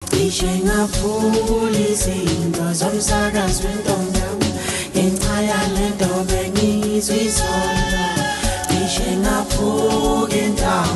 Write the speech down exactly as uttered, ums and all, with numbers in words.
cishe ngaphula izinto zomsakazo wentombi ngenxa yale nto bengizwa izolo cishe ngaphuka indawo